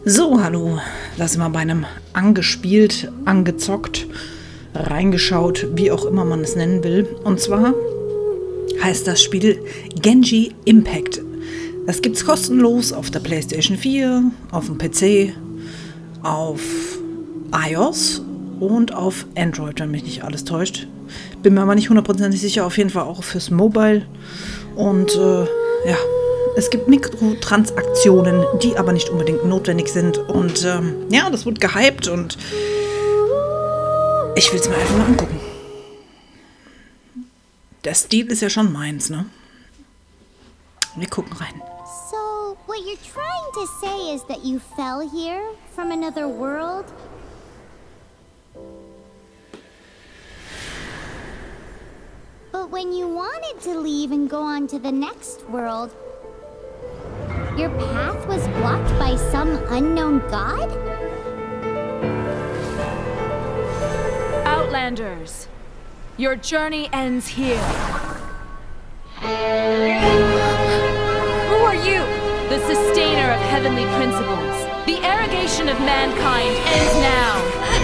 So, hallo. Da sind wir bei einem angespielt, angezockt, reingeschaut, wie auch immer man es nennen will. Und zwar heißt das Spiel Genji Impact. Das gibt es kostenlos auf der PlayStation 4, auf dem PC, auf iOS und auf Android, wenn mich nicht alles täuscht. Bin mir aber nicht hundertprozentig sicher, auf jeden Fall auch fürs Mobile. Und ja, es gibt Mikrotransaktionen, die aber nicht unbedingt notwendig sind. Und ja, das wird gehypt und ich will es mir einfach mal angucken. Der Stil ist ja schon meins, ne? Wir gucken rein. So, what you're trying to say is that you fell here from another world? But when you wanted to leave and go on to the next world, your path was blocked by some unknown god? Outlanders, your journey ends here. Who are you? The sustainer of heavenly principles. The arrogation of mankind ends now.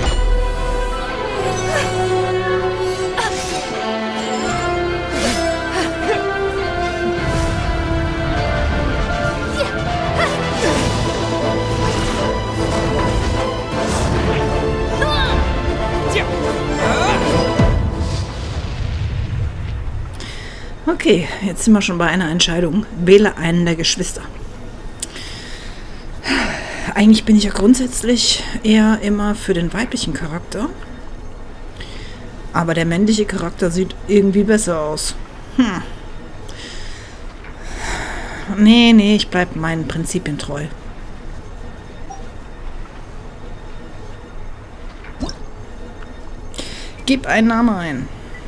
Okay, jetzt sind wir schon bei einer Entscheidung. Wähle einen der Geschwister. Eigentlich bin ich ja grundsätzlich eher immer für den weiblichen Charakter. Aber der männliche Charakter sieht irgendwie besser aus. Nee, ich bleibe meinen Prinzipien treu. Gib einen Namen ein.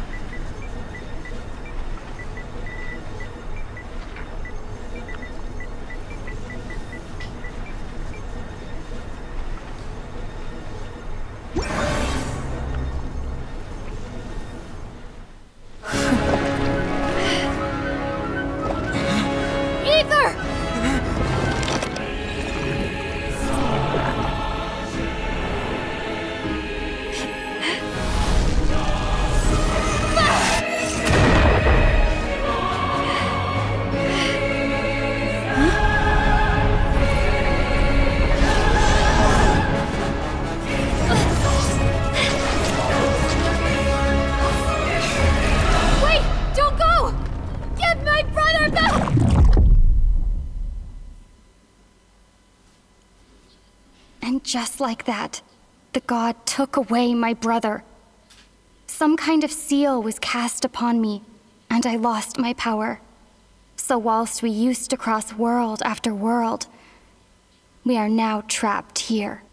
And just like that, the god took away my brother. Some kind of seal was cast upon me, and I lost my power. So whilst we used to cross world after world, we are now trapped here.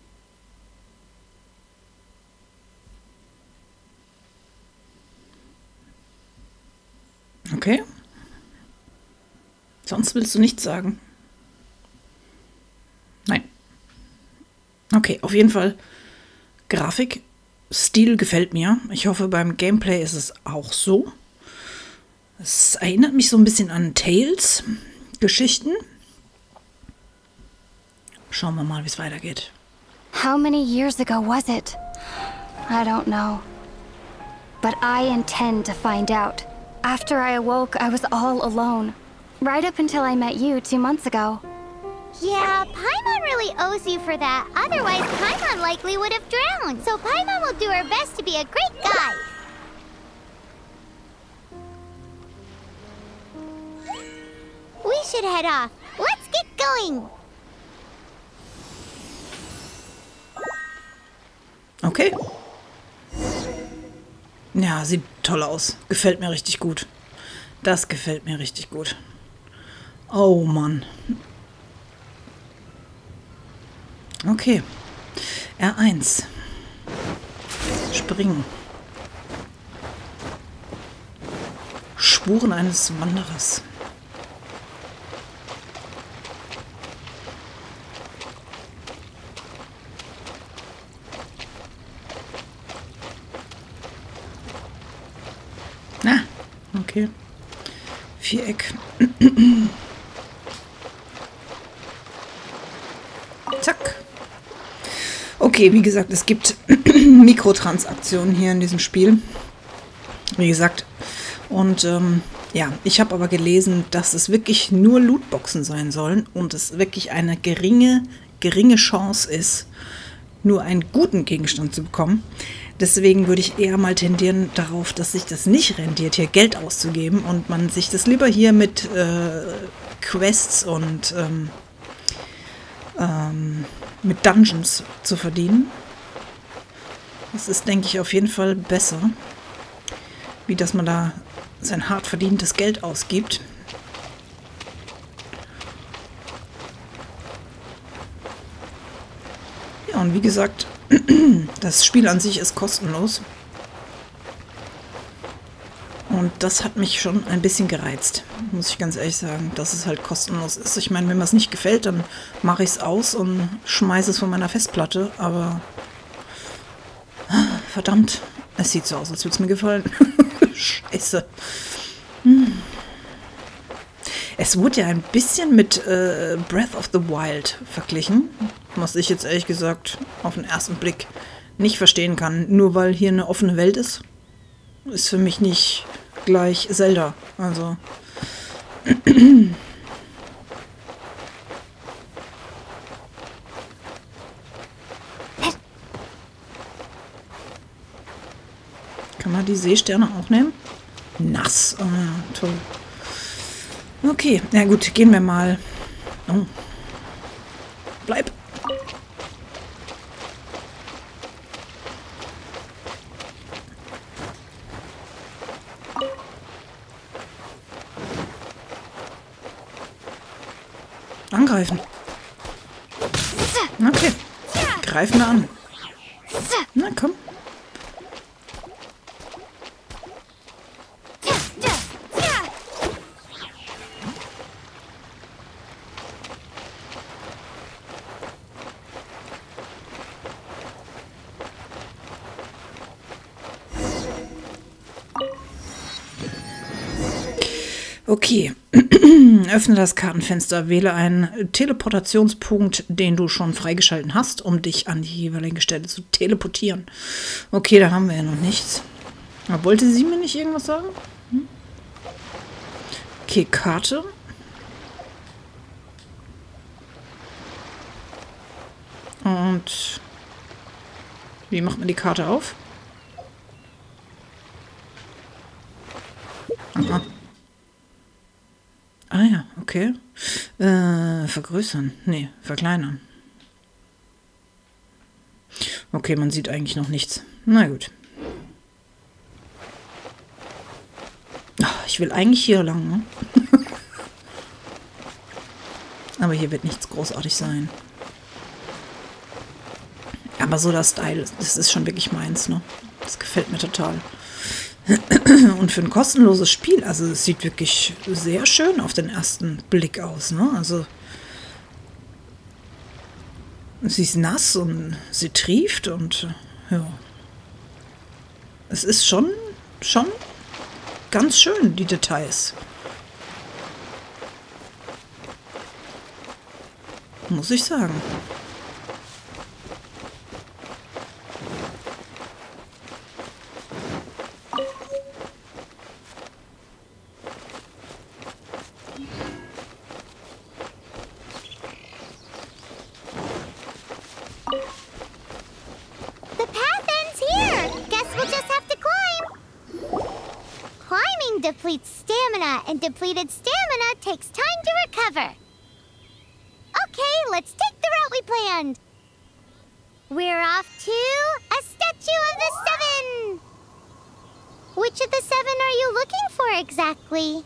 Okay. Sonst willst du nichts sagen? Nein. Okay, auf jeden Fall Grafik, Stil gefällt mir. Ich hoffe, beim Gameplay ist es auch so. Es erinnert mich so ein bisschen an Tales-Geschichten. Schauen wir mal, wie es weitergeht. How many years ago was it? I don't know. But I intend to find out. After I awoke, I was all alone. Right up until I met you 2 months ago. Yeah, Paimon really owes you for that. Otherwise, Paimon likely would have drowned. So Paimon will do her best to be a great guide. We should head off. Let's get going. Okay. Ja, sieht toll aus. Gefällt mir richtig gut. Das gefällt mir richtig gut. Oh Mann. Okay. R1. Springen. Spuren eines Wanderers. Ah, okay. Viereck. Zack. Okay, wie gesagt, es gibt Mikrotransaktionen hier in diesem Spiel. Wie gesagt. Und ja, ich habe aber gelesen, dass es wirklich nur Lootboxen sein sollen und es wirklich eine geringe Chance ist, nur einen guten Gegenstand zu bekommen. Deswegen würde ich eher mal tendieren darauf, dass sich das nicht rentiert, hier Geld auszugeben und man sich das lieber hier mit Quests und mit Dungeons zu verdienen. Das ist, denke ich, auf jeden Fall besser, wie dass man da sein hart verdientes Geld ausgibt. Ja, und wie gesagt, das Spiel an sich ist kostenlos. Und das hat mich schon ein bisschen gereizt, muss ich ganz ehrlich sagen, dass es halt kostenlos ist. Ich meine, wenn mir es nicht gefällt, dann mache ich es aus und schmeiße es von meiner Festplatte. Aber verdammt, es sieht so aus, als würde es mir gefallen. Scheiße. Es wurde ja ein bisschen mit Breath of the Wild verglichen, was ich jetzt ehrlich gesagt auf den ersten Blick nicht verstehen kann. Nur weil hier eine offene Welt ist, ist für mich nicht gleich Zelda. Also. Kann man die Seesterne auch nehmen? Nass. Oh, toll. Okay, na gut, gehen wir mal. Oh. Bleib. Angreifen. Okay. Greifen wir an. Na komm. Okay, öffne das Kartenfenster, wähle einen Teleportationspunkt, den du schon freigeschalten hast, um dich an die jeweilige Stelle zu teleportieren. Okay, da haben wir ja noch nichts. Aber wollte sie mir nicht irgendwas sagen? Okay, Karte. Und wie macht man die Karte auf? Aha. Ah ja, okay. Vergrößern. Nee, verkleinern. Okay, man sieht eigentlich noch nichts. Na gut. Ach, ich will eigentlich hier lang, ne? Aber hier wird nichts großartig sein. Aber so der Style, das ist schon wirklich meins, ne? Das gefällt mir total. Und für ein kostenloses Spiel, also es sieht wirklich sehr schön auf den ersten Blick aus, ne? Also sie ist nass und sie trieft und ja. Es ist schon ganz schön, die Details. Muss ich sagen. The path ends here. Guess we'll just have to climb. Climbing depletes stamina, and depleted stamina takes time to recover. Okay, let's take the route we planned. We're off to a statue of the seven. Which of the seven are you looking for exactly?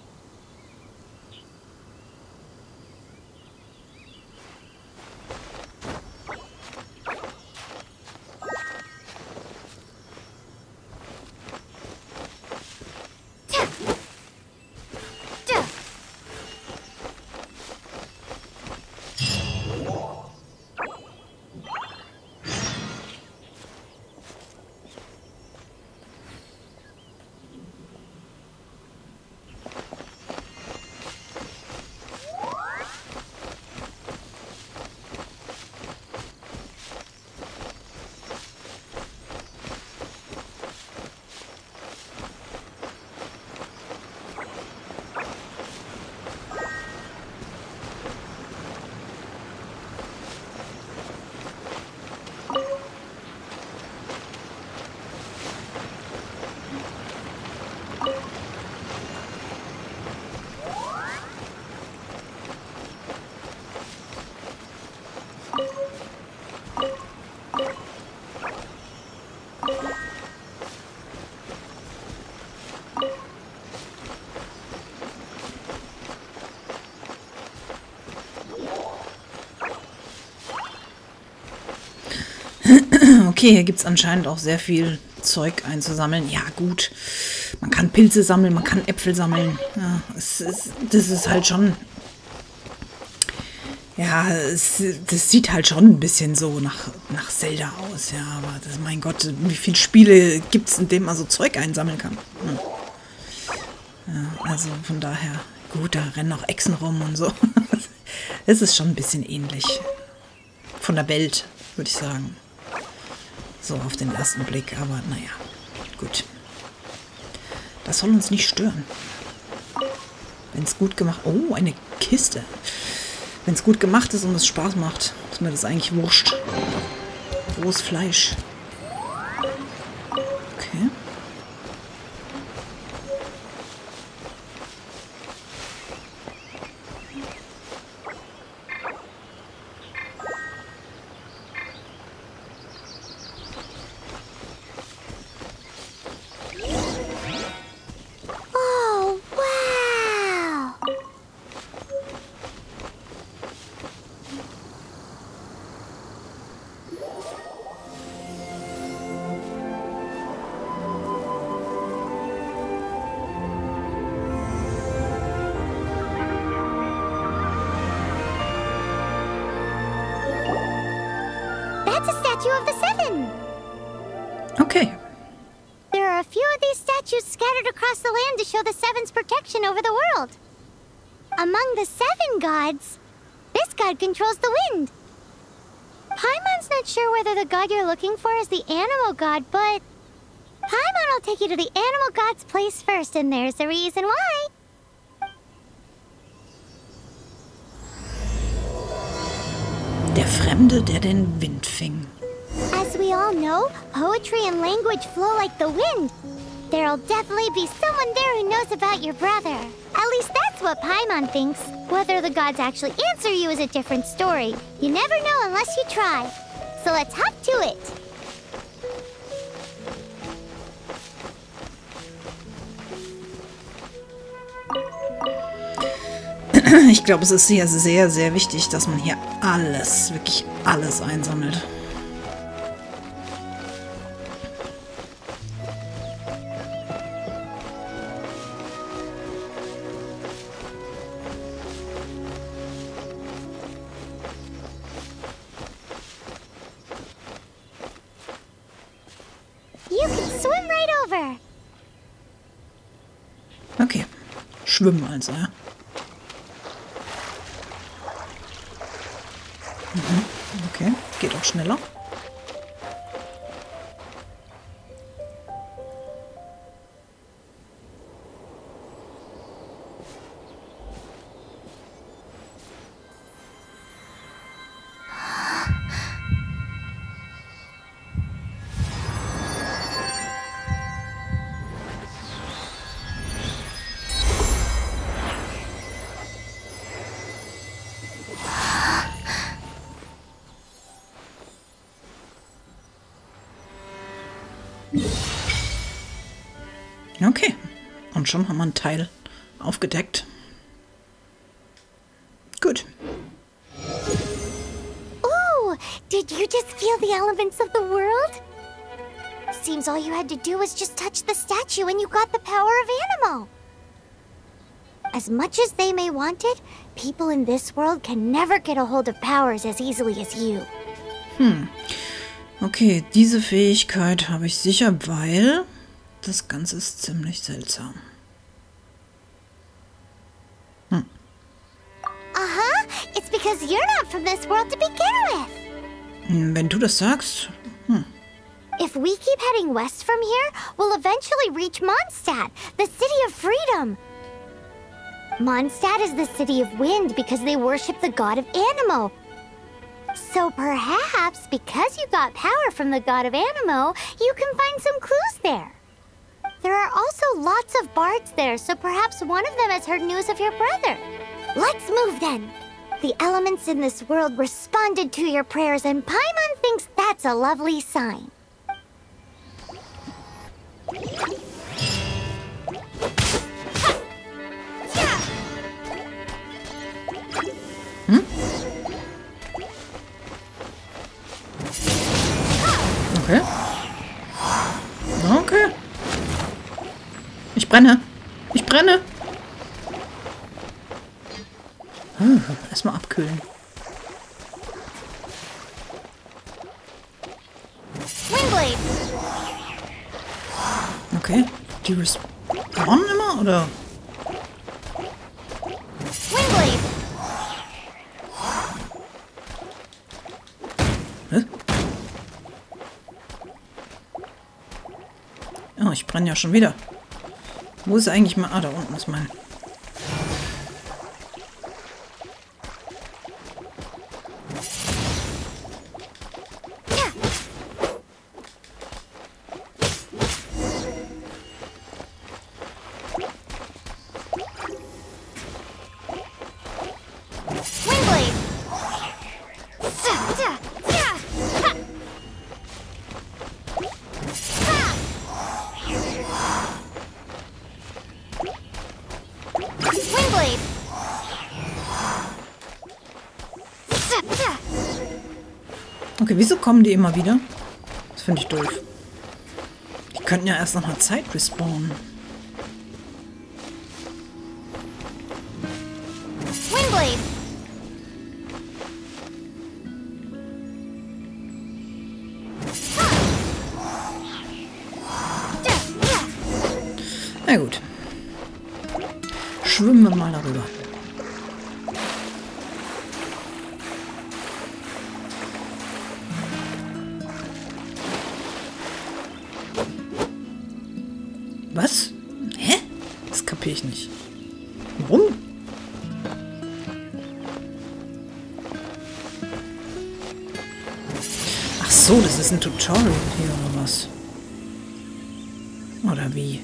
Okay, hier gibt es anscheinend auch sehr viel Zeug einzusammeln. Ja, gut. Man kann Pilze sammeln, man kann Äpfel sammeln. Ja, das ist halt schon... Ja, das sieht halt schon ein bisschen so nach Zelda aus. Ja, aber das, mein Gott, wie viele Spiele gibt es, in denen man so Zeug einsammeln kann? Ja, also von daher... Gut, da rennen auch Echsen rum und so. Es ist schon ein bisschen ähnlich. Von der Welt, würde ich sagen. So auf den ersten Blick, aber naja, gut. Das soll uns nicht stören. Wenn es gut gemacht... Oh, eine Kiste. Wenn es gut gemacht ist und es Spaß macht, ist mir das eigentlich wurscht. Rohes Fleisch. Okay. Oh, wow! That's a statue of the Seven! Okay. There are a few of these statues scattered across the land to show the Seven's protection over the world. Among the Seven gods, this god controls the wind. Paimon's not sure whether the god you're looking for is the animal god, but Paimon will take you to the animal god's place first, and there's the reason why. Der Fremde, der den Wind fing. As we all know, poetry and language flow like the wind. There'll definitely be someone there who knows about your brother. At least that's what Paimon thinks. Whether the gods actually answer you is a different story. You never know unless you try. So let's hop to it. Ich glaube, es ist hier sehr, sehr wichtig, dass man hier alles, wirklich alles einsammelt. You can swim right over. Okay. Schwimmen also, ja. Okay, geht auch schneller. Okay, und schon haben wir einen Teil aufgedeckt. Gut. Ooh, did you just feel the elements of the world? Seems all you had to do was just touch the statue and you got the power of Anemo. As much as they may want it, people in this world can never get a hold of powers as easily as you. Okay, diese Fähigkeit habe ich sicher, weil das Ganze ist ziemlich seltsam. Uh-huh, it's because you're not from this world to begin with. Wenn du das sagst, If we keep heading west from here, we'll eventually reach Mondstadt, the city of freedom. Mondstadt is the city of wind because they worship the god of Anemo. So perhaps, because you got power from the god of Anemo, you can find some clues there. There are also lots of bards there, so perhaps one of them has heard news of your brother. Let's move then. The elements in this world responded to your prayers, and Paimon thinks that's a lovely sign. okay. brenne. Ich brenne. Erstmal abkühlen. Windblade! Okay. Die respawnen immer, oder? Windblade! Hä? Oh, ich brenne ja schon wieder. Wo ist eigentlich mal... Ah, da unten ist mein... Windblade! Windblade! Okay, wieso kommen die immer wieder? Das finde ich doof. Die könnten ja erst nach einer Zeit respawnen. Windblade! Na gut. Schwimmen wir mal darüber. Was? Hä? Das kapiere ich nicht. Warum? Ach so, das ist ein Tutorial hier oder was? Oder wie?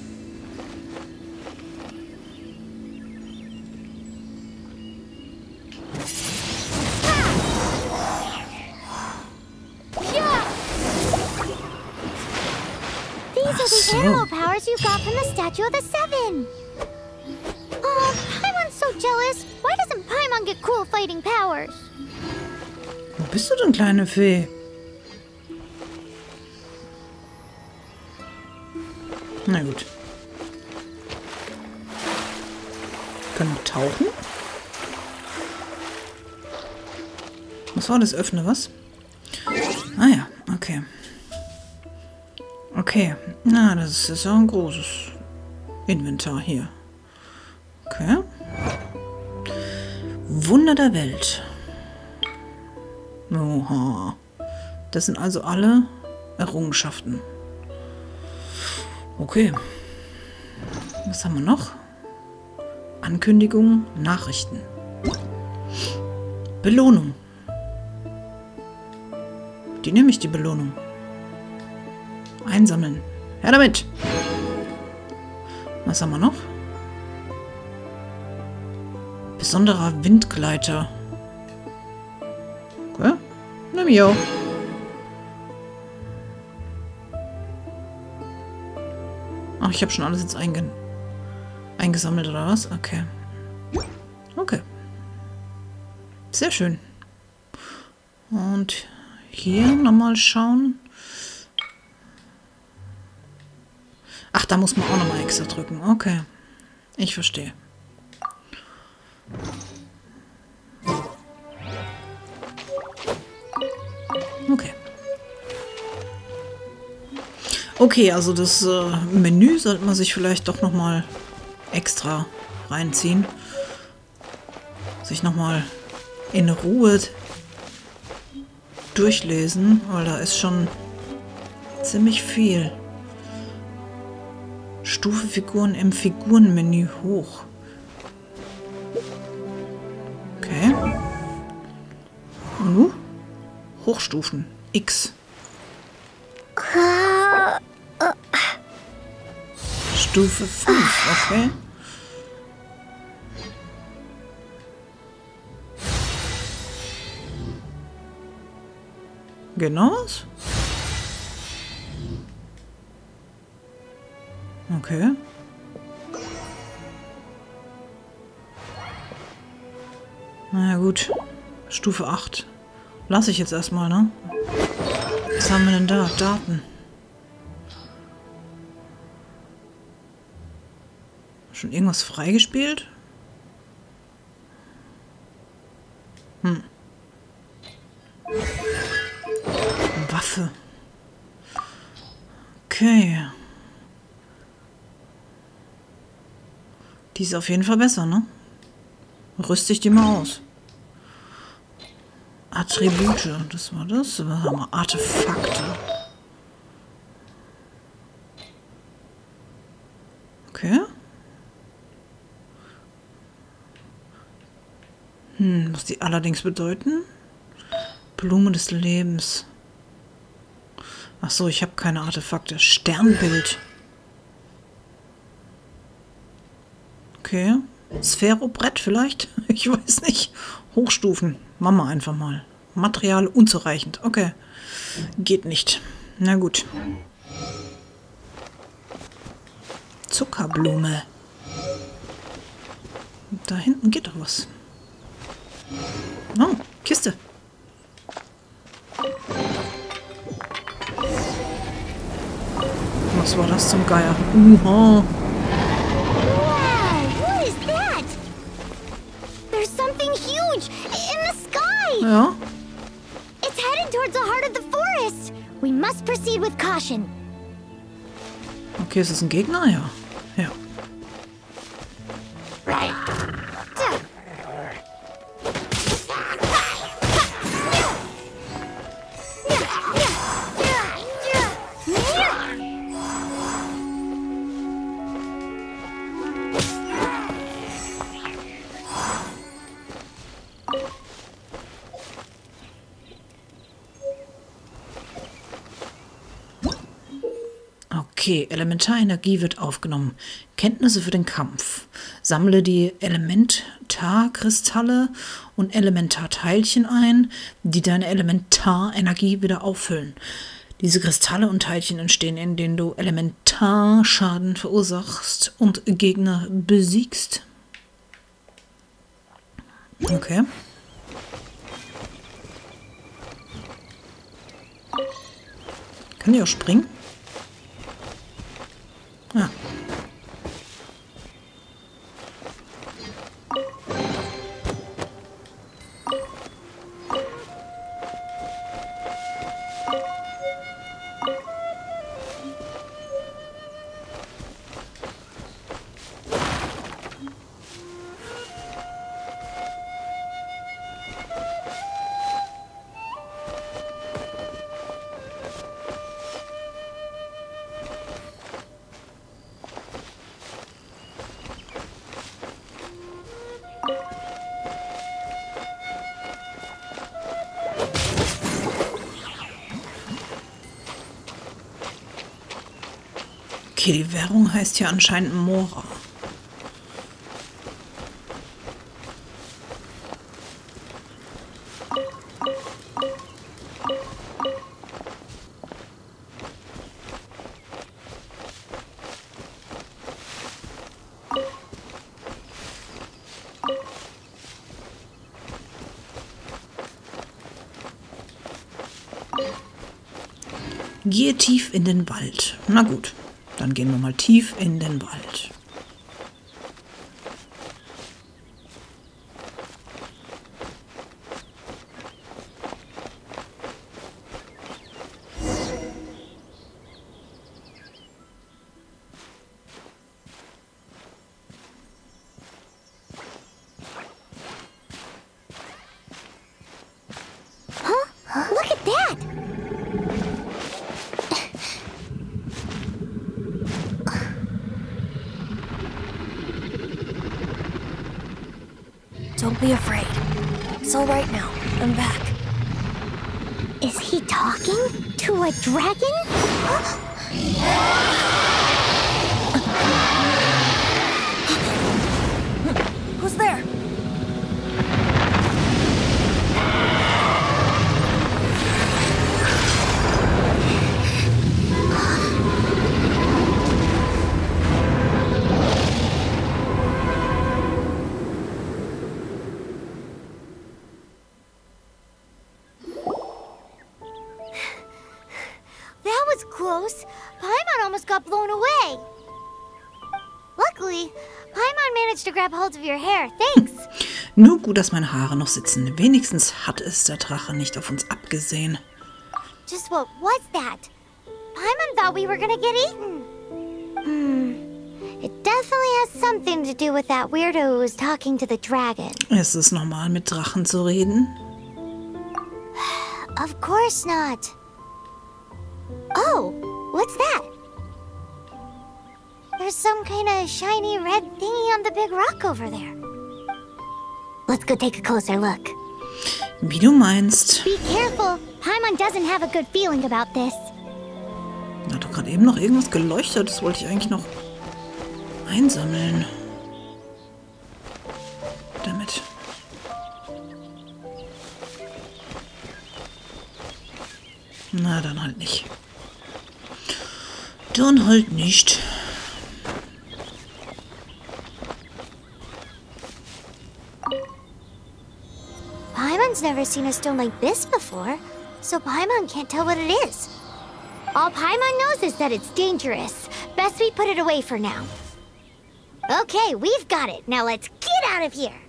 These are the arrow powers you got from the Statue of the Seven. Oh, Paimon's so jealous. Why doesn't Paimon get cool fighting powers? Wo bist du denn, kleine Fee? Na gut. Können wir tauchen? Was war das? Öffne was? Ah ja, okay. Okay. Na, das ist ja ein großes Inventar hier. Okay. Wunder der Welt. Oha. Das sind also alle Errungenschaften. Okay. Was haben wir noch? Ankündigungen, Nachrichten. Belohnung. Die nehme ich, die Belohnung. Einsammeln. Her damit! Was haben wir noch? Besonderer Windgleiter. Okay. Nimm ich auch. Ach, ich habe schon alles jetzt eingesammelt, oder was? Okay. Okay. Sehr schön. Und hier nochmal schauen. Ach, da muss man auch nochmal extra drücken. Okay. Ich verstehe. Okay. Okay, also das Menü sollte man sich vielleicht doch nochmal extra reinziehen. Sich nochmal in Ruhe durchlesen, weil da ist schon ziemlich viel. Stufe Figuren im Figurenmenü hoch. Okay. Und Hochstufen. X. Stufe 5, okay. Genau was? Okay. Na ja, gut. Stufe 8. Lasse ich jetzt erstmal, ne? Was haben wir denn da? Daten. Schon irgendwas freigespielt? Waffe. Okay. Die ist auf jeden Fall besser, ne? Rüste ich die mal aus. Attribute, das war das. Was haben wir? Artefakte. Okay. Was die allerdings bedeuten? Blume des Lebens. Ach so, ich habe keine Artefakte. Sternbild. Okay. Sphärobrett vielleicht? Ich weiß nicht. Hochstufen. Machen wir einfach mal. Material unzureichend. Okay. Geht nicht. Na gut. Zuckerblume. Da hinten geht doch was. Oh, Kiste. Was war das zum Geier? Wow, what is that? There's something huge in the sky. Ja. It's headed towards the heart of the forest. We must proceed with caution. Okay, ist das ein Gegner? Ja. Ja. Okay, Elementarenergie wird aufgenommen. Kenntnisse für den Kampf. Sammle die Elementarkristalle und Elementarteilchen ein, die deine Elementarenergie wieder auffüllen. Diese Kristalle und Teilchen entstehen, indem du Elementarschaden verursachst und Gegner besiegst. Okay. Kann die auch springen? Ja. Okay, die Währung heißt hier anscheinend Mora. Gehe tief in den Wald. Na gut. Dann gehen wir mal tief in den Wald. Look at that! Don't be afraid. It's all right now. I'm back. Is he talking to a dragon? Who's there? That was close. Paimon almost got blown away. Luckily, Paimon managed to grab hold of your hair. Thanks. Nur gut, dass meine Haare noch sitzen. Wenigstens hat es der Drache nicht auf uns abgesehen. Just what was that? Paimon thought we were gonna get eaten. It definitely has something to do with that weirdo who was talking to the dragon. Ist es normal, mit Drachen zu reden? Of course not. Oh, what's that? There's some kind of shiny red thingy on the big rock over there. Let's go take a closer look. Wie du meinst. Be careful. Paimon doesn't have a good feeling about this. Hat doch gerade eben noch irgendwas geleuchtet. Das wollte ich eigentlich noch einsammeln. Damit. Na, dann halt nicht. Dann halt nicht. Paimon's never seen a stone like this before, so Paimon can't tell what it is. All Paimon knows is that it's dangerous. Best we put it away for now. Okay, we've got it. Now let's get out of here.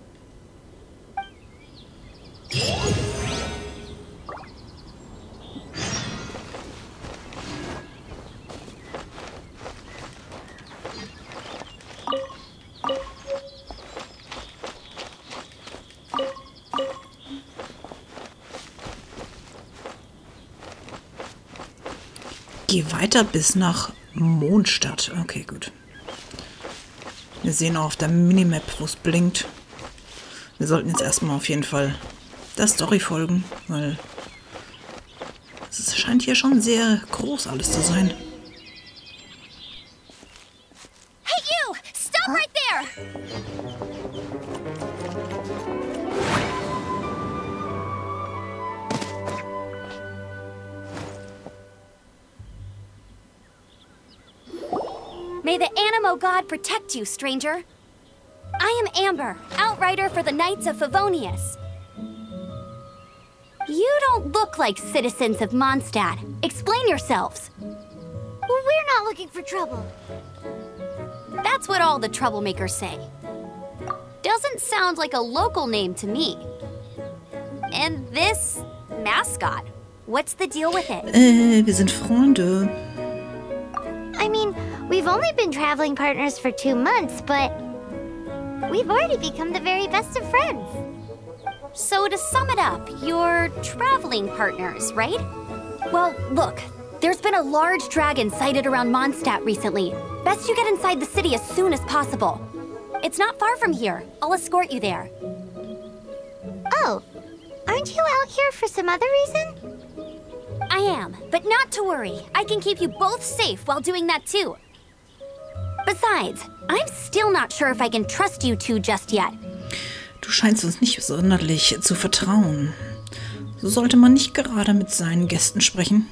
Geh weiter bis nach Mondstadt. Okay, gut. Wir sehen auch auf der Minimap, wo es blinkt. Wir sollten jetzt erstmal auf jeden Fall der Story folgen, weil es scheint hier schon sehr groß alles zu sein. Hey, you! Stop right there! May the Animo God protect you, stranger. I am Amber, outrider for the Knights of Favonius. You don't look like citizens of Mondstadt. Explain yourselves. We're not looking for trouble. That's what all the troublemakers say. Doesn't sound like a local name to me. And this mascot, what's the deal with it? Wir sind Freunde. I mean, we've only been traveling partners for 2 months, but we've already become the very best of friends. So to sum it up, you're traveling partners, right? Well, look, there's been a large dragon sighted around Mondstadt recently. Best you get inside the city as soon as possible. It's not far from here. I'll escort you there. Oh, aren't you out here for some other reason? I am, but not to worry. I can keep you both safe while doing that too. Besides, I'm still not sure if I can trust you two just yet. Du scheinst uns nicht sonderlich zu vertrauen. So sollte man nicht gerade mit seinen Gästen sprechen.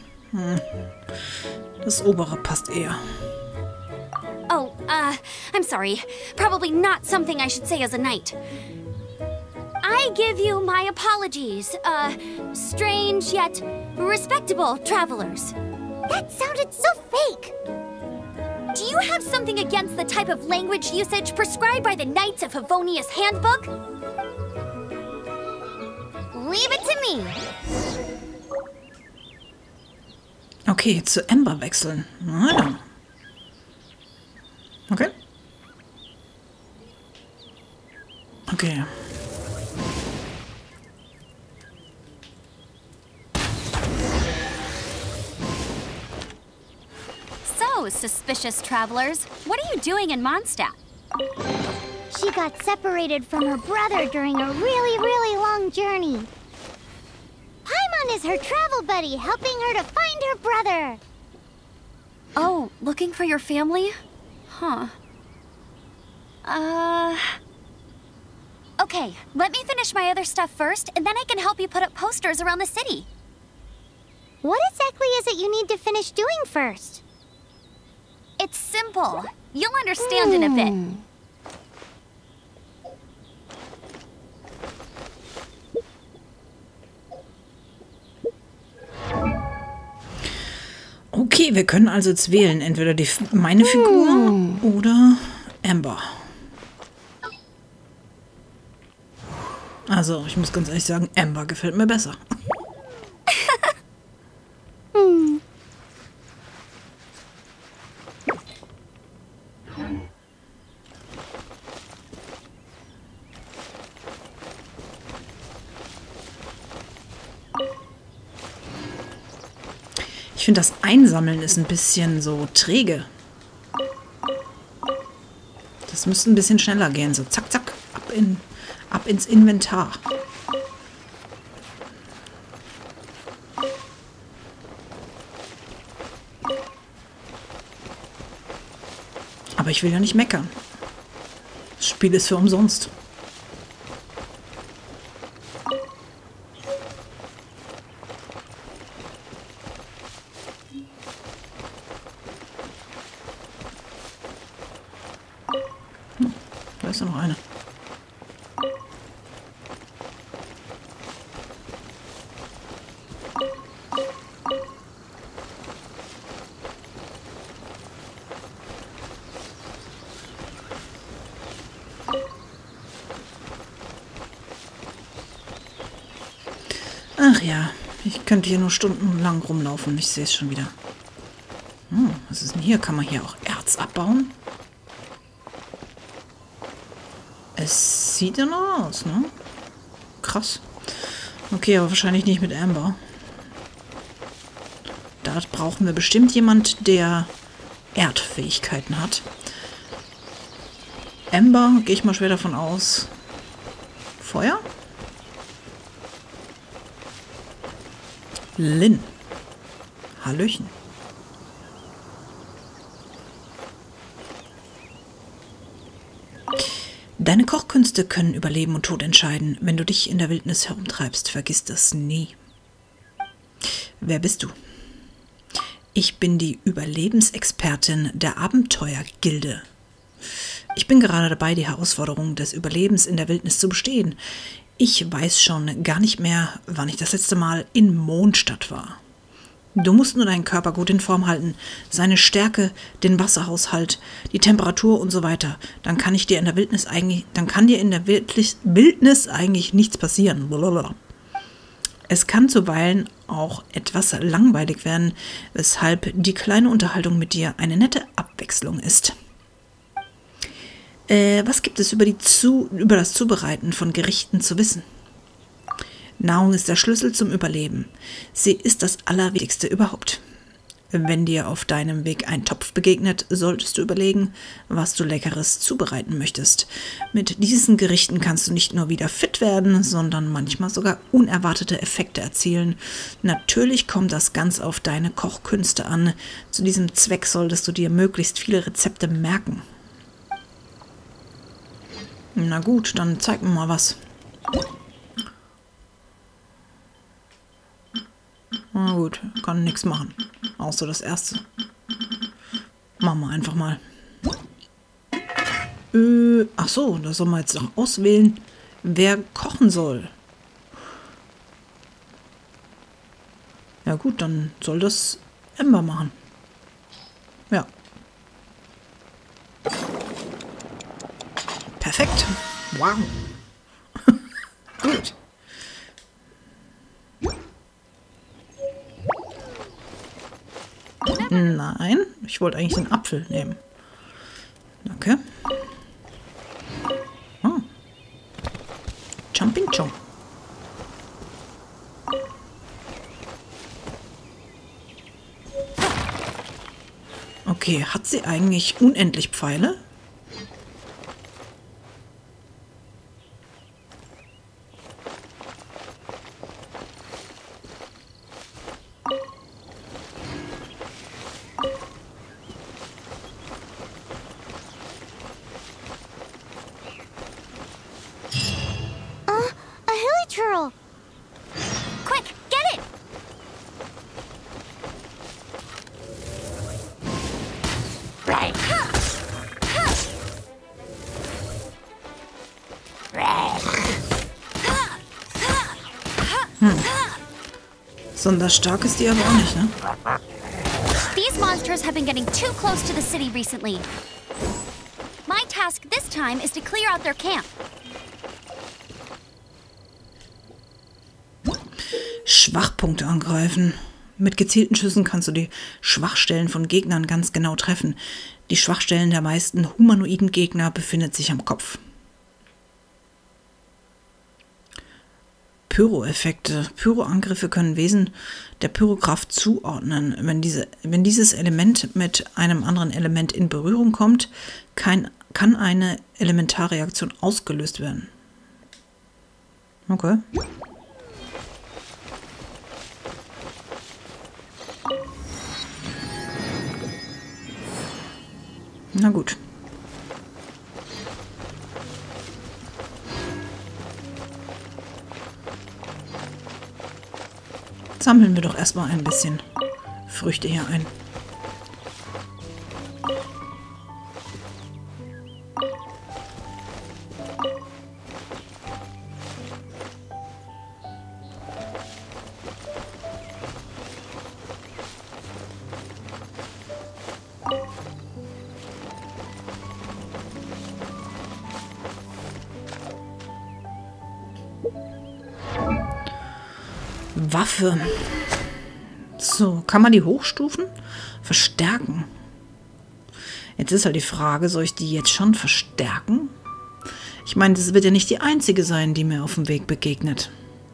Das Obere passt eher. Oh, I'm sorry. Probably not something I should say as a knight. I give you my apologies, strange yet respectable travelers. That sounded so fake. Do you have something against the type of language usage prescribed by the Knights of Favonius Handbook? Leave it to me. Okay, zu Amber wechseln. Ah, ja. Okay. Okay. So, suspicious travelers, what are you doing in Mondstadt? She got separated from her brother during a really long journey. Paimon is her travel buddy, helping her to find her brother. Oh, looking for your family? Huh. Okay, let me finish my other stuff first, and then I can help you put up posters around the city. What exactly is it you need to finish doing first? It's simple. You'll understand in a bit. Okay, wir können also jetzt wählen. Entweder meine Figur oder Amber. Also, ich muss ganz ehrlich sagen, Amber gefällt mir besser. Ich finde, das Einsammeln ist ein bisschen so träge. Das müsste ein bisschen schneller gehen. So zack, zack, ab ins Inventar. Aber ich will ja nicht meckern. Das Spiel ist für umsonst. Da ist ja noch eine. Ach ja, ich könnte hier nur stundenlang rumlaufen. Ich sehe es schon wieder. Was ist denn hier? Kann man hier auch Erz abbauen? Es sieht ja noch aus, ne? Krass. Okay, aber wahrscheinlich nicht mit Amber. Da brauchen wir bestimmt jemand, der Erdfähigkeiten hat. Amber, gehe ich mal schwer davon aus. Feuer? Lynn. Hallöchen. Deine Kochkünste können über Leben und Tod entscheiden. Wenn du dich in der Wildnis herumtreibst, vergiss das nie. Wer bist du? Ich bin die Überlebensexpertin der Abenteuergilde. Ich bin gerade dabei, die Herausforderung des Überlebens in der Wildnis zu bestehen. Ich weiß schon gar nicht mehr, wann ich das letzte Mal in Mondstadt war. Du musst nur deinen Körper gut in Form halten, seine Stärke, den Wasserhaushalt, die Temperatur und so weiter. Dann kann dir in der Wildnis eigentlich nichts passieren. Blablabla. Es kann zuweilen auch etwas langweilig werden, weshalb die kleine Unterhaltung mit dir eine nette Abwechslung ist. Was gibt es über das Zubereiten von Gerichten zu wissen? Nahrung ist der Schlüssel zum Überleben. Sie ist das Allerwichtigste überhaupt. Wenn dir auf deinem Weg ein Topf begegnet, solltest du überlegen, was du Leckeres zubereiten möchtest. Mit diesen Gerichten kannst du nicht nur wieder fit werden, sondern manchmal sogar unerwartete Effekte erzielen. Natürlich kommt das ganz auf deine Kochkünste an. Zu diesem Zweck solltest du dir möglichst viele Rezepte merken. Na gut, dann zeig mir mal was. Na gut, kann nichts machen. Außer das erste. Machen wir einfach mal. Ach so, da soll man jetzt noch auswählen, wer kochen soll. Ja gut, dann soll das Amber machen. Ja. Perfekt. Wow. Gut. Nein, ich wollte eigentlich den Apfel nehmen. Danke. Oh. Jumping Jump. Okay, hat sie eigentlich unendlich Pfeile? Quick, get it! Right. Besonders stark ist die aber auch nicht, ne? These monsters have been getting too close to the city recently. My task this time is to clear out their camp. Schwachpunkte angreifen. Mit gezielten Schüssen kannst du die Schwachstellen von Gegnern ganz genau treffen. Die Schwachstellen der meisten humanoiden Gegner befindet sich am Kopf. Pyro-Effekte. Pyro-Angriffe können Wesen der Pyrokraft zuordnen. Wenn dieses Element mit einem anderen Element in Berührung kommt, kann eine Elementarreaktion ausgelöst werden. Okay. Na gut. Sammeln wir doch erstmal ein bisschen Früchte hier ein. Waffe. So, kann man die hochstufen? Verstärken. Jetzt ist halt die Frage, soll ich die jetzt schon verstärken? Ich meine, das wird ja nicht die einzige sein, die mir auf dem Weg begegnet.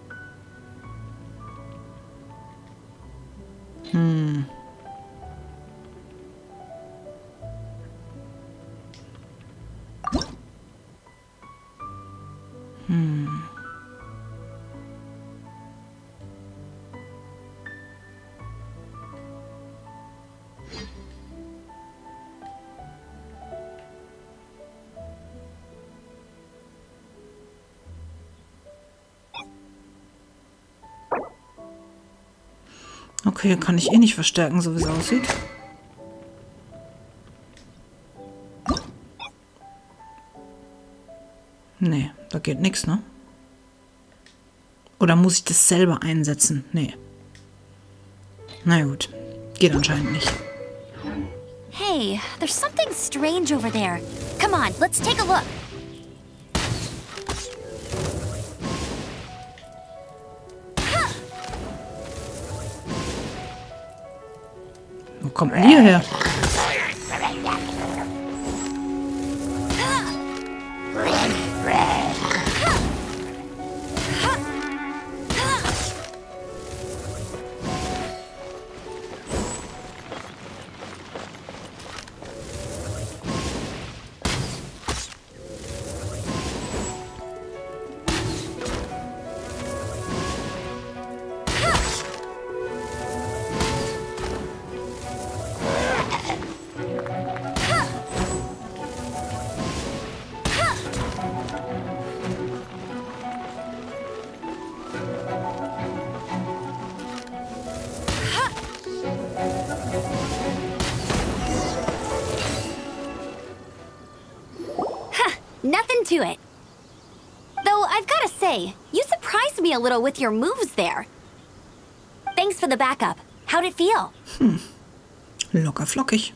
Okay, kann ich eh nicht verstärken, so wie es aussieht. Nee, da geht nichts, ne? Oder muss ich das selber einsetzen? Nee. Na gut, geht anscheinend nicht. Hey, there's something strange over there. Come on, let's take a look. Wo kommt denn die her? Nothing to it. Though I've got to say, you surprised me a little with your moves there. Thanks for the backup. How'd it feel? Locker flockig.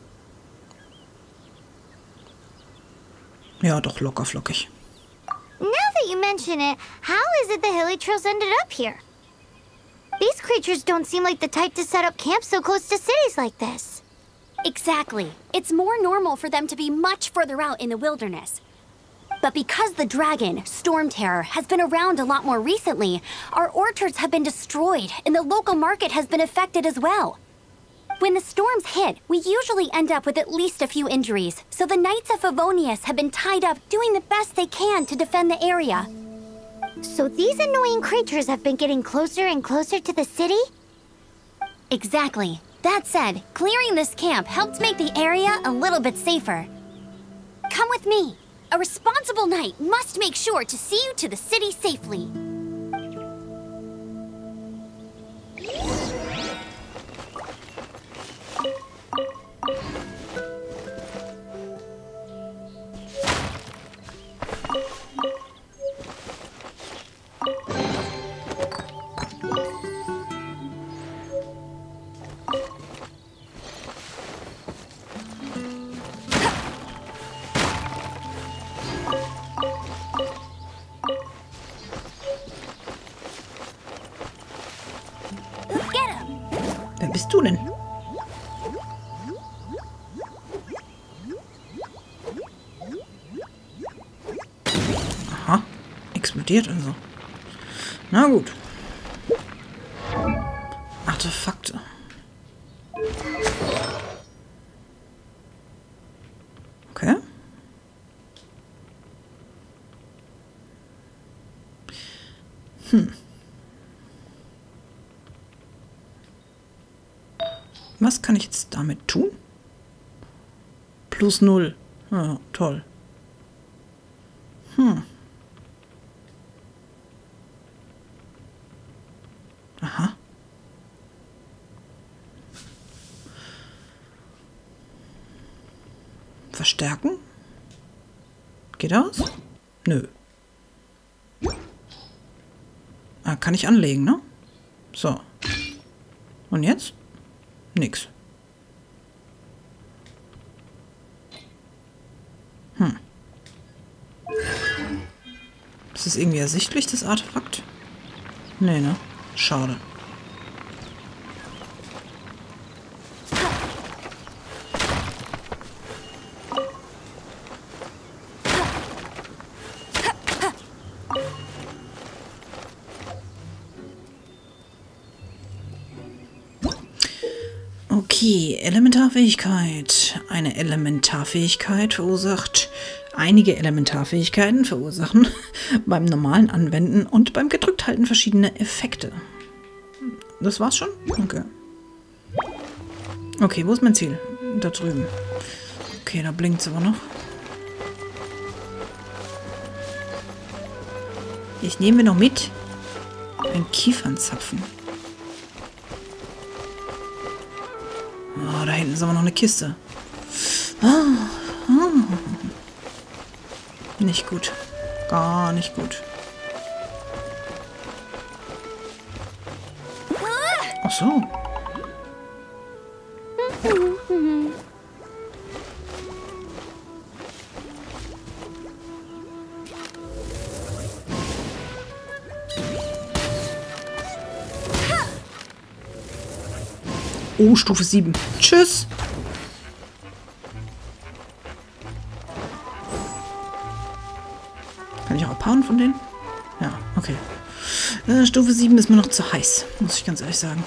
Ja, doch locker flockig. Now that you mention it, how is it the Hilichurls ended up here? These creatures don't seem like the type to set up camp so close to cities like this. Exactly. It's more normal for them to be much further out in the wilderness. But because the dragon, Storm Terror, has been around a lot more recently, our orchards have been destroyed and the local market has been affected as well. When the storms hit, we usually end up with at least a few injuries, so the Knights of Favonius have been tied up doing the best they can to defend the area. So these annoying creatures have been getting closer and closer to the city? Exactly. That said, clearing this camp helped make the area a little bit safer. Come with me. A responsible knight must make sure to see you to the city safely. bist du denn? Aha. Explodiert also. Na gut. Artefakte. Okay. Was kann ich jetzt damit tun? Plus 0. Ja, toll. Aha. Verstärken? Geht das? Nö. Ah, kann ich anlegen, ne? So. Und jetzt? Nix. Ist das irgendwie ersichtlich, das Artefakt? Nee, ne? Schade. Okay, Elementarfähigkeit. Eine Elementarfähigkeit verursacht einige Elementarfähigkeiten verursachen beim normalen Anwenden und beim Gedrückthalten verschiedene Effekte. Das war's schon? Okay. Okay, wo ist mein Ziel? Da drüben. Okay, da blinkt's aber noch. Ich nehme noch mit. Ein Kiefernzapfen. Oh, da hinten ist aber noch eine Kiste. Nicht gut. Gar nicht gut. Ach so. Oh, Stufe 7. Tschüss. Kann ich auch abhauen von denen? Ja, okay. Stufe 7 ist mir noch zu heiß, muss ich ganz ehrlich sagen.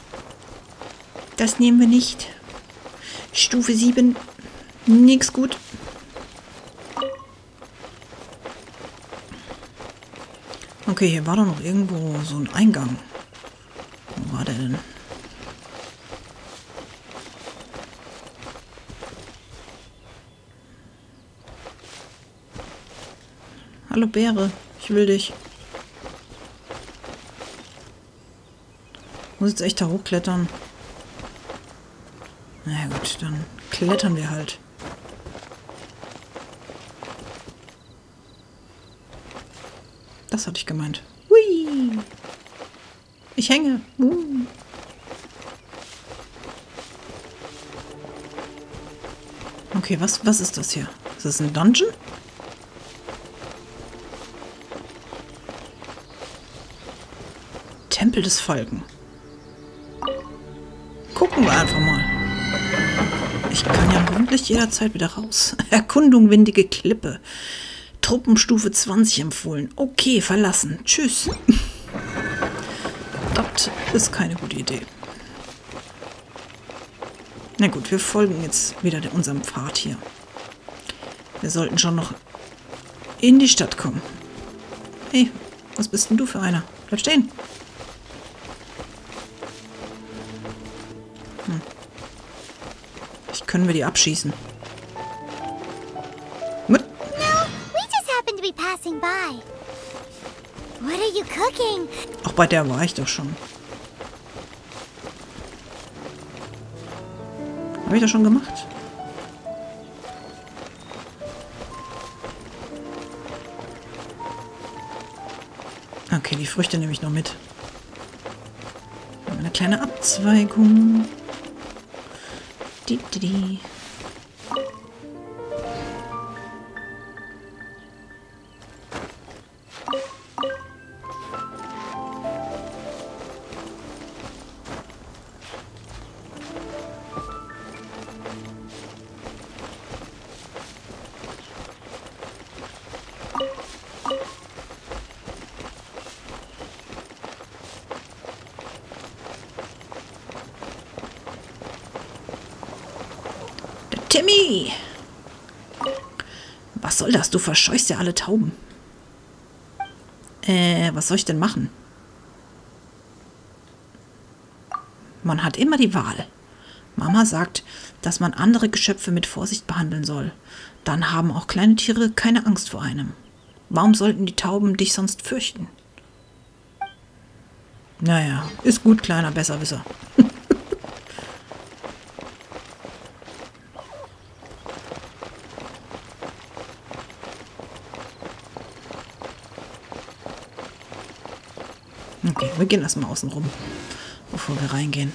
Das nehmen wir nicht. Stufe 7, nix gut. Okay, hier war doch noch irgendwo so ein Eingang. Wo war der denn? Hallo Bäre, ich will dich. Muss jetzt echt da hochklettern. Na ja, gut, dann klettern wir halt. Das hatte ich gemeint. Hui! Ich hänge. Okay, was ist das hier? Ist das ein Dungeon? Tempel des Falken. Gucken wir einfach mal. Ich kann ja hoffentlich jederzeit wieder raus. Erkundung windige Klippe. Truppenstufe 20 empfohlen. Okay, verlassen. Tschüss. Das ist keine gute Idee. Na gut, wir folgen jetzt wieder unserem Pfad hier. Wir sollten schon noch in die Stadt kommen. Hey, was bist denn du für einer? Bleib stehen. Können wir die abschießen? No, we just happened to be passing by. What are you cooking? Auch bei der war ich doch schon. Habe ich das schon gemacht? Okay, die Früchte nehme ich noch mit. Eine kleine Abzweigung. Die. Timmy! Was soll das? Du verscheuchst ja alle Tauben. Was soll ich denn machen? Man hat immer die Wahl. Mama sagt, dass man andere Geschöpfe mit Vorsicht behandeln soll. Dann haben auch kleine Tiere keine Angst vor einem. Warum sollten die Tauben dich sonst fürchten? Naja, ist gut, kleiner Besserwisser. Okay, wir gehen erstmal außen rum, bevor wir reingehen.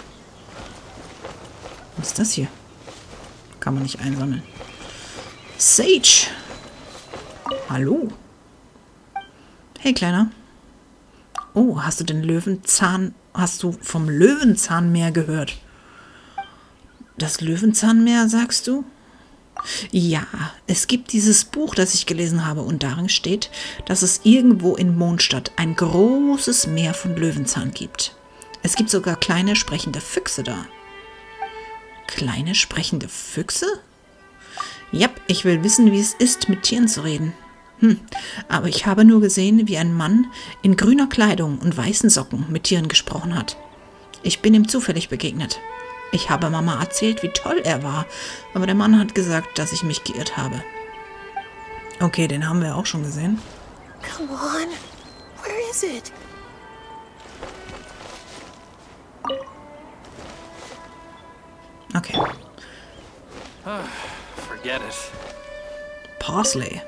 Was ist das hier? Kann man nicht einsammeln. Sage! Hallo? Hey, Kleiner. Oh, hast du vom Löwenzahnmeer gehört? Das Löwenzahnmeer, sagst du? Ja, es gibt dieses Buch, das ich gelesen habe, und darin steht, dass es irgendwo in Mondstadt ein großes Meer von Löwenzahn gibt. Es gibt sogar kleine sprechende Füchse da. Kleine sprechende Füchse? Ja, ich will wissen, wie es ist, mit Tieren zu reden. Aber ich habe nur gesehen, wie ein Mann in grüner Kleidung und weißen Socken mit Tieren gesprochen hat. Ich bin ihm zufällig begegnet. Ich habe Mama erzählt, wie toll er war, aber der Mann hat gesagt, dass ich mich geirrt habe. Okay, den haben wir auch schon gesehen. Come on. Where is it? Okay. Forget it. Parsley.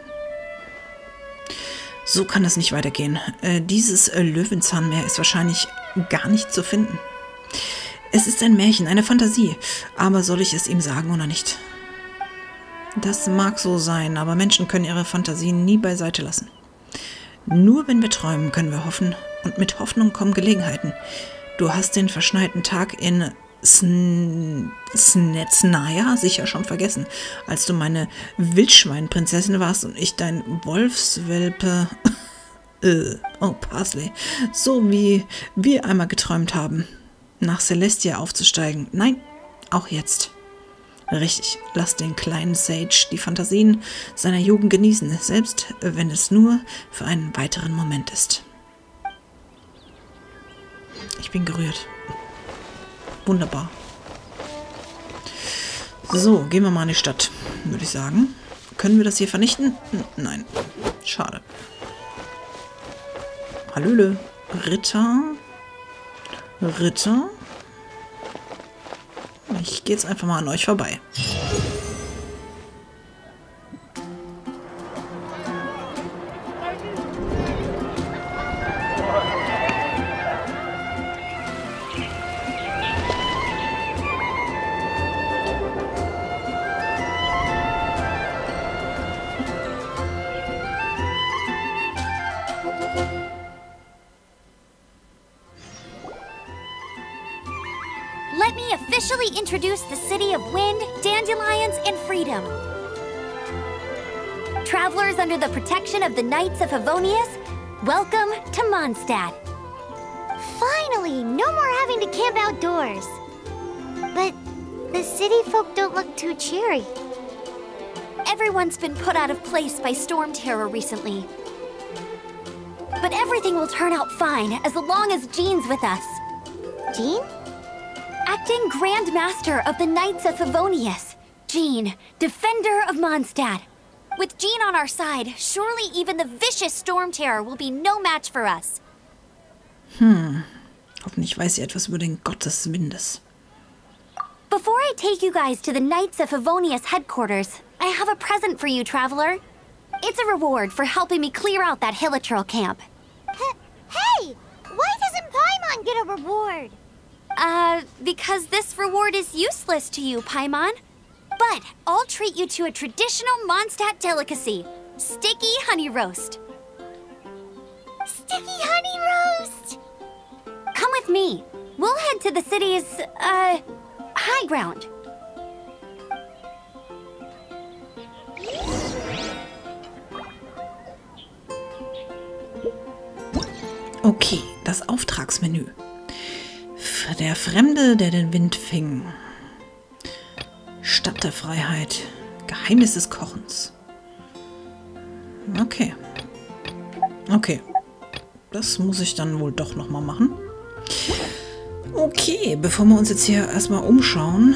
So kann es nicht weitergehen. Dieses Löwenzahnmeer ist wahrscheinlich gar nicht zu finden. Es ist ein Märchen, eine Fantasie. Aber soll ich es ihm sagen oder nicht? Das mag so sein, aber Menschen können ihre Fantasien nie beiseite lassen. Nur wenn wir träumen, können wir hoffen. Und mit Hoffnung kommen Gelegenheiten. Du hast den verschneiten Tag in Snetsnaya sicher schon vergessen, als du meine Wildschweinprinzessin warst und ich dein Wolfswelpe... oh, Parsley. So wie wir einmal geträumt haben, nach Celestia aufzusteigen. Nein, auch jetzt. Richtig, lass den kleinen Sage die Fantasien seiner Jugend genießen, selbst wenn es nur für einen weiteren Moment ist. Ich bin gerührt. Wunderbar. So, gehen wir mal in die Stadt, würde ich sagen. Können wir das hier vernichten? Nein. Schade. Hallöle. Ritter. Ritter. Ich gehe jetzt einfach mal an euch vorbei. Let me officially introduce the city of wind, dandelions, and freedom. Travelers under the protection of the Knights of Favonius, welcome to Mondstadt. Finally, no more having to camp outdoors. But the city folk don't look too cheery. Everyone's been put out of place by storm terror recently. But everything will turn out fine as long as Jean's with us. Jean? Acting Grand Master of the Knights of Favonius, Jean, Defender of Mondstadt. With Jean on our side, surely even the vicious storm terror will be no match for us. Hoffentlich weiß sie etwas über den Gott des Windes. Before I take you guys to the Knights of Favonius headquarters, I have a present for you, Traveler. It's a reward for helping me clear out that Hilichurl camp. Hey! Why doesn't Paimon get a reward? Because this reward is useless to you, Paimon. But I'll treat you to a traditional Mondstadt delicacy, sticky honey roast. Sticky honey roast! Come with me. We'll head to the city's, high ground. Okay, das Auftragsmenü. Der Fremde, der den Wind fing. Stadt der Freiheit. Geheimnis des Kochens. Okay. Okay. Das muss ich dann wohl doch nochmal machen. Okay, bevor wir uns jetzt hier erstmal umschauen.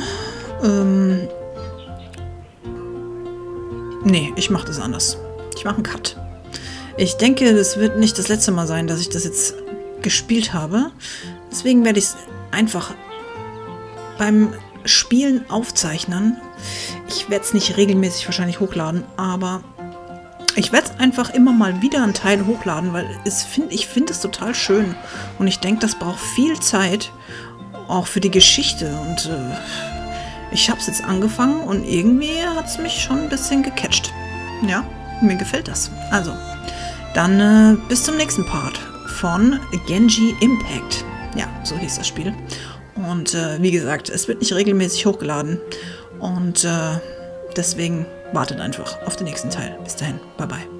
Nee, ich mache das anders. Ich mache einen Cut. Ich denke, das wird nicht das letzte Mal sein, dass ich das jetzt gespielt habe. Deswegen werde ich es einfach beim Spielen aufzeichnen. Ich werde es nicht regelmäßig wahrscheinlich hochladen, aber ich werde es einfach immer mal wieder einen Teil hochladen, weil ich finde es total schön. Und ich denke, das braucht viel Zeit, auch für die Geschichte. Und ich habe es jetzt angefangen und irgendwie hat es mich schon ein bisschen gecatcht. Ja, mir gefällt das. Also, dann bis zum nächsten Part von Genji Impact. Ja, so hieß das Spiel. Und wie gesagt, es wird nicht regelmäßig hochgeladen. Und deswegen wartet einfach auf den nächsten Teil. Bis dahin, bye bye.